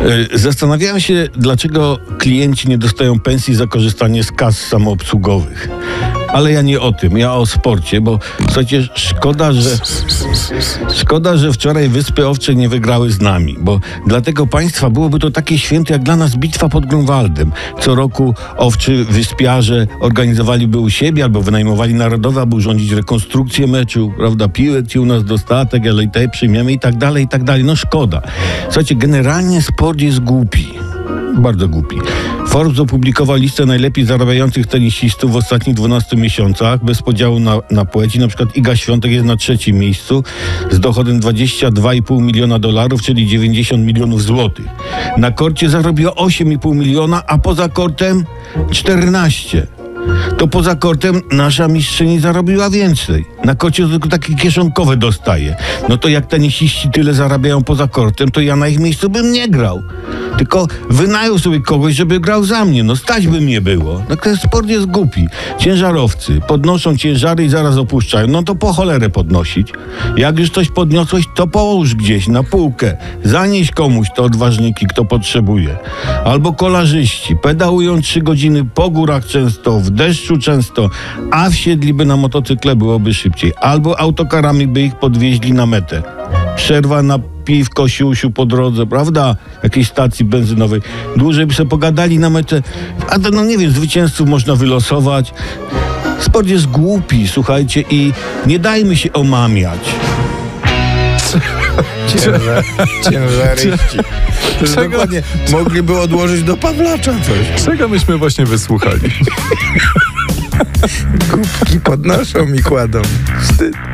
Zastanawiałem się, dlaczego klienci nie dostają pensji za korzystanie z kas samoobsługowych. Ale ja nie o tym, ja o sporcie, bo przecież szkoda, że wczoraj Wyspy Owcze nie wygrały z nami, bo dla tego państwa byłoby to takie święto jak dla nas bitwa pod Grunwaldem. Co roku owczy wyspiarze organizowaliby u siebie albo wynajmowali narodowe, aby urządzić rekonstrukcję meczu, prawda, piłek ci u nas dostatek, ale i tej przyjmiemy i tak dalej, no szkoda. Słuchajcie, generalnie sport jest głupi. Bardzo głupi. Forbes opublikował listę najlepiej zarabiających tenisistów w ostatnich 12 miesiącach, bez podziału na płci. Na przykład Iga Świątek jest na 3. miejscu z dochodem $22,5 miliona, czyli 90 milionów złotych. Na korcie zarobiła 8,5 miliona, a poza kortem 14. To poza kortem nasza mistrzyni zarobiła więcej. Na korcie to tylko takie kieszonkowe dostaje. No to jak tenisiści tyle zarabiają poza kortem, to ja na ich miejscu bym nie grał. Tylko wynajął sobie kogoś, żeby grał za mnie. No stać by mnie było. No ten sport jest głupi. Ciężarowcy podnoszą ciężary i zaraz opuszczają. No to po cholerę podnosić. Jak już coś podniosłeś, to połóż gdzieś na półkę. Zanieś komuś te odważniki, kto potrzebuje. Albo kolarzyści. Pedałują 3 godziny po górach często, w deszczu często, a wsiedliby na motocykle, byłoby szybciej. Albo autokarami by ich podwieźli na metę. Przerwa na piwko, siusiu po drodze, prawda? Jakiejś stacji benzynowej. Dłużej by sobie pogadali na metę. A no nie wiem, zwycięzców można wylosować. Sport jest głupi, słuchajcie, i nie dajmy się omamiać. Ciężaryści. Dokładnie. Mogliby odłożyć do Pawlacza coś. Czego myśmy właśnie wysłuchali? Kubki podnoszą i kładą. Wstyd.